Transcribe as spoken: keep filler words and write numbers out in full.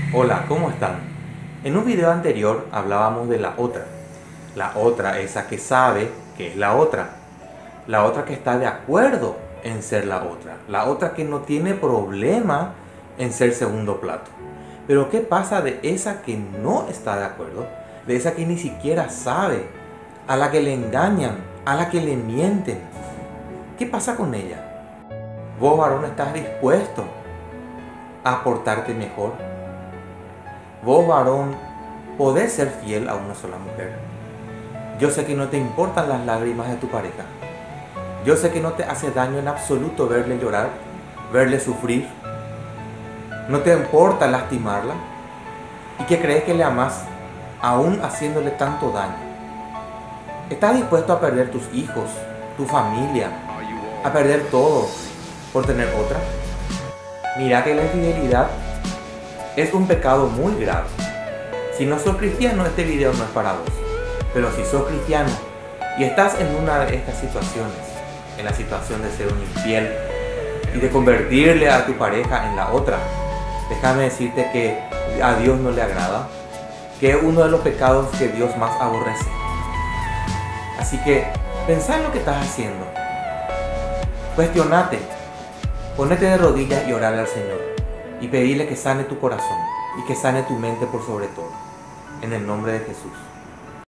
Hola, ¿cómo están? En un video anterior hablábamos de la otra. La otra, esa que sabe que es la otra. La otra que está de acuerdo en ser la otra. La otra que no tiene problema en ser segundo plato. Pero ¿qué pasa de esa que no está de acuerdo? De esa que ni siquiera sabe, a la que le engañan, a la que le mienten. ¿Qué pasa con ella? ¿Vos, varón, estás dispuesto a portarte mejor? Vos, varón, podés ser fiel a una sola mujer. Yo sé que no te importan las lágrimas de tu pareja. Yo sé que no te hace daño en absoluto verle llorar, verle sufrir. No te importa lastimarla. ¿Y que crees que le amás aún haciéndole tanto daño? ¿Estás dispuesto a perder tus hijos, tu familia, a perder todo por tener otra? Mira que la infidelidad es un pecado muy grave. Si no sos cristiano, este video no es para vos. Pero si sos cristiano y estás en una de estas situaciones, en la situación de ser un infiel y de convertirle a tu pareja en la otra, déjame decirte que a Dios no le agrada, que es uno de los pecados que Dios más aborrece. Así que pensá en lo que estás haciendo. Cuestionate, ponete de rodillas y orale al Señor y pedirle que sane tu corazón y que sane tu mente por sobre todo. En el nombre de Jesús.